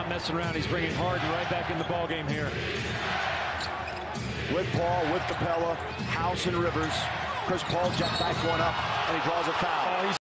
messing around. He's bringing Harden right back in the ballgame here. With Paul, with Capella, House and Rivers. Chris Paul jet back one up, and he draws a foul. Oh, he's